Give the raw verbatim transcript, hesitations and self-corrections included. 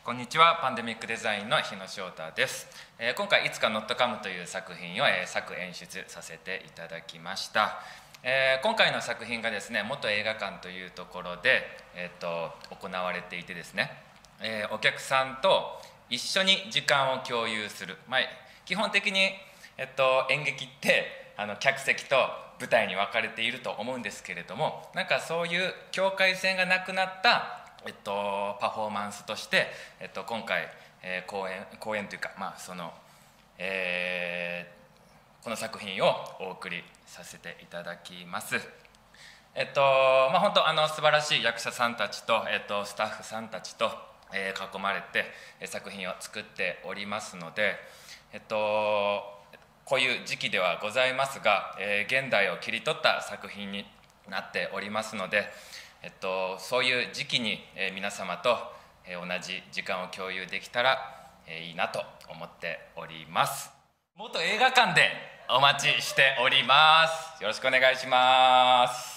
こんにちは。パンデミックデザインの日野翔太です。えー、今回「いつかノットカム」という作品を、えー、作演出させていただきました。えー、今回の作品がですね、元映画館というところで、えー、と行われていてですね、えー、お客さんと一緒に時間を共有する、まあ、基本的に、えっと、演劇ってあの客席と舞台に分かれていると思うんですけれども、なんかそういう境界線がなくなったえっと、パフォーマンスとして、えっと、今回、えー、公演公演というか、まあそのえー、この作品をお送りさせていただきます。えっとまあ、本当あの素晴らしい役者さんたちと、えっと、スタッフさんたちと、えー、囲まれて作品を作っておりますので、えっと、こういう時期ではございますが、えー、現代を切り取った作品になっておりますので、えっと、そういう時期に、えー、皆様と、えー、同じ時間を共有できたら、えー、いいなと思っております。元映画館でお待ちしております。よろしくお願いします。